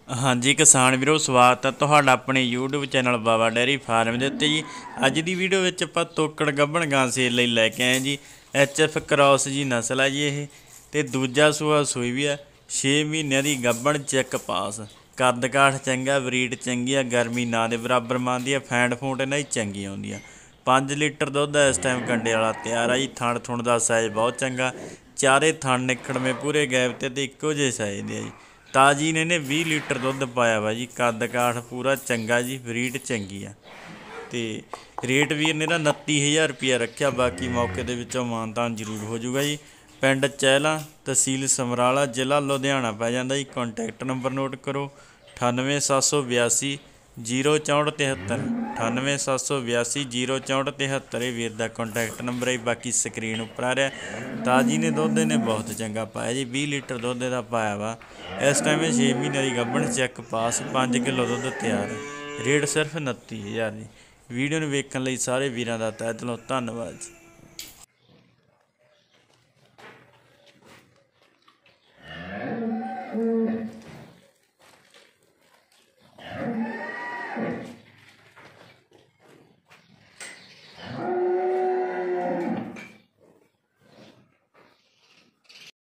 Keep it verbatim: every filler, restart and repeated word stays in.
हाँ जी किसान ਵੀਰੋ ਸਵਾਗਤ ਹੈ ਤੁਹਾਡਾ ਆਪਣੇ YouTube channel Baba dairy farm ਦੇ ਉੱਤੇ ਜੀ। ਅੱਜ ਦੀ ਵੀਡੀਓ ਵਿੱਚ ਆਪਾਂ ਤੋਕੜ ਗੱਭਣ ਗਾਂ ਸੇਲ ਲਈ ਲੈ ਕੇ ਆਏ ਜੀ। ਐਚ ਐਫ ਕ੍ਰਾਸ ਜੀ ਨਸਲ ਹੈ ਜੀ ਇਹ, ਤੇ ਦੂਜਾ ਸੂਆ ਸੂਈ ਵੀ ਆ। ਛੇ ਮਹੀਨਿਆਂ ਦੀ ਗੱਭਣ ਚੈੱਕ ਪਾਸ, ਕੱਦ ਕਾਠ ਚੰਗਾ, ਬਰੀਡ ਚੰਗੀ ਆ, ਗਰਮੀ ਨਾ ਦੇ ਬਰਾਬਰ ਮੰਨਦੀ ਆ, ਫੈਂਟ ਫੂੰਟ ਇਹਨਾਂ ਦੀ ਚੰਗੀ ਆਉਂਦੀ ਆ। ਪੰਜ ਲੀਟਰ ਦੁੱਧ ਇਸ ਟਾਈਮ ਕੰਡੇ ਵਾਲਾ ਤਿਆਰ ਆ ਜੀ। ਥਣ ਥੁਣ ਦਾ ਸਾਈਜ਼ ਬਹੁਤ ਚੰਗਾ, ਚਾਰੇ ਥਣ ਨਿਕੜਵੇਂ ਪੂਰੇ ਗੈਪ ਤੇ ਤੇ ਇੱਕੋ ਜਿਹੇ ਸਾਈਜ਼ ਦੇ ਆ ਜੀ। ਤਾਜੀ ਨੇ ਇਹਨੇ ਵੀਹ ਲੀਟਰ ਦੁੱਧ ਪਾਇਆ ਵਾ ਜੀ। ਕੱਦ ਕਾਠ ਪੂਰਾ ਚੰਗਾ ਜੀ, ਬਰੀਡ ਚੰਗੀ ਆ। ਤੇ ਰੇਟ ਵੀਰ ਨੇ ਨਾ ਉਨੱਤੀ ਹਜ਼ਾਰ ਰੁਪਈਆ ਰੱਖਿਆ, ਬਾਕੀ ਮੌਕੇ ਦੇ ਵਿੱਚੋਂ ਮਾਨਤਾਨ ਜ਼ਰੂਰ ਹੋ ਜਾਊਗਾ ਜੀ। ਪਿੰਡ ਚਹਿਲਾਂ, ਤਹਿਸੀਲ ਸਮਰਾਲਾ, ਜ਼ਿਲ੍ਹਾ ਲੁਧਿਆਣਾ ਪੈ ਜਾਂਦਾ ਜੀ। ਕੰਟੈਕਟ ਨੰਬਰ ਨੋਟ ਕਰੋ ਅਠਾਨਵੇਂ ਸੱਤ ਸੌ ਬਿਆਸੀ ਜੀਰੋ ਚੌਂਹਠ ਤਿਹੱਤਰ, ਅਠਾਨਵੇਂ ਸੱਤ ਸੌ ਬਿਆਸੀ ਜੀਰੋ ਚੌਂਹਠ ਤਿਹੱਤਰ ਇਹ ਵੀਰ ਦਾ ਕੰਟੈਕਟ ਨੰਬਰ ਹੈ। ਬਾਕੀ ਸਕਰੀਨ ਉੱਪਰ ਆ ਰਿਹਾ। ਤਾਜੀ ਨੇ ਦੁੱਧ ਇਹਨੇ ਬਹੁਤ ਚੰਗਾ ਪਾਇਆ ਜੀ, ਵੀਹ ਲੀਟਰ ਦੁੱਧ ਇਹਦਾ ਪਾਇਆ ਵਾ। ਇਸ ਟਾਈਮ ਇਹ ਛੇ ਮਹੀਨੇ ਦੀ ਗੱਭਣ ਚੈੱਕ ਪਾਸ, ਪੰਜ ਕਿਲੋ ਦੁੱਧ ਤਿਆਰ ਹੈ। ਰੇਟ ਸਿਰਫ ਉਨੱਤੀ ਹਜ਼ਾਰ ਜੀ। ਵੀਡੀਓ ਨੂੰ ਵੇਖਣ ਲਈ ਸਾਰੇ ਵੀਰਾਂ ਦਾ ਤਹਿ ਦਿਲੋਂ ਧੰਨਵਾਦ ਜੀ।